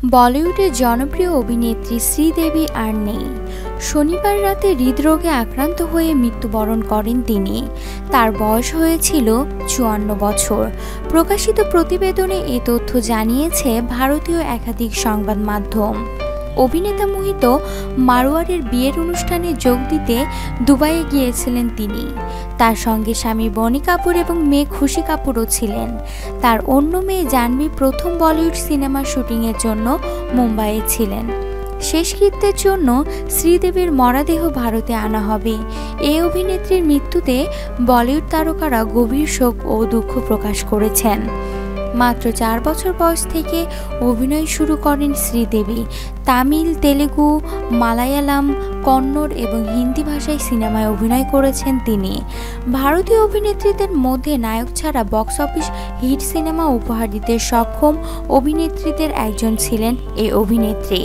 বলিউডের জনপ্রিয় অভিনেত্রী শ্রীদেবী আর নেই। শনিবার রাতে হৃদরোগে আক্রান্ত হয়ে মৃত্যুবরণ করেন তিনি। তার বয়স হয়েছিল ৫৪ বছর। প্রকাশিত প্রতিবেদনে এ তথ্য জানিয়েছে ভারতীয় একাধিক সংবাদ মাধ্যম। অভিনেতা মোহিত মারওয়ারের বিয়ের অনুষ্ঠানে যোগ দিতে দুবাইয়ে গিয়েছিলেন তিনি। তার সঙ্গে স্বামী বনি কাপুর এবং মেয়ে খুশি কাপুরও ছিলেন। তার অন্য মেয়ে জাহ্নবী প্রথম বলিউড সিনেমার শুটিংয়ের জন্য মুম্বাইয়ে ছিলেন। শেষকৃত্যের জন্য শ্রীদেবীর মরদেহ ভারতে আনা হবে। এই অভিনেত্রীর মৃত্যুতে বলিউড তারকারা গভীর শোক ও দুঃখ প্রকাশ করেছেন। মাত্র ৪ বছর বয়স থেকে অভিনয় শুরু করেন শ্রীদেবী। তামিল, তেলেগু, মালায়ালাম, কন্নড় এবং হিন্দি ভাষায় সিনেমায় অভিনয় করেছেন তিনি। ভারতীয় অভিনেত্রীদের মধ্যে নায়ক ছাড়া বক্স অফিস হিট সিনেমা উপহার দিতে সক্ষম অভিনেত্রীদের একজন ছিলেন এই অভিনেত্রী।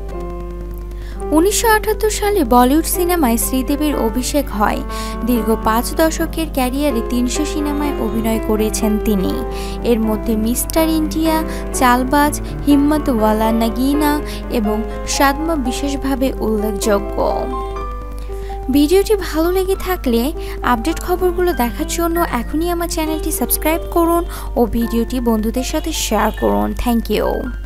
১৯৭৮ সালে বলিউড সিনেমায় শ্রীদেবীর অভিষেক হয়। দীর্ঘ ৫ দশকের ক্যারিয়ারে ৩০০ সিনেমায় অভিনয় করেছেন তিনি। এর মধ্যে মিস্টার ইন্ডিয়া, চালবাজ, হিম্মত ওয়ালা নাগিনা এবং সাদমা বিশেষভাবে উল্লেখযোগ্য। ভিডিওটি ভালো লেগে থাকলে আপডেট খবরগুলো দেখার জন্য এখনই আমার চ্যানেলটি সাবস্ক্রাইব করুন ও ভিডিওটি বন্ধুদের সাথে শেয়ার করুন। Thank you.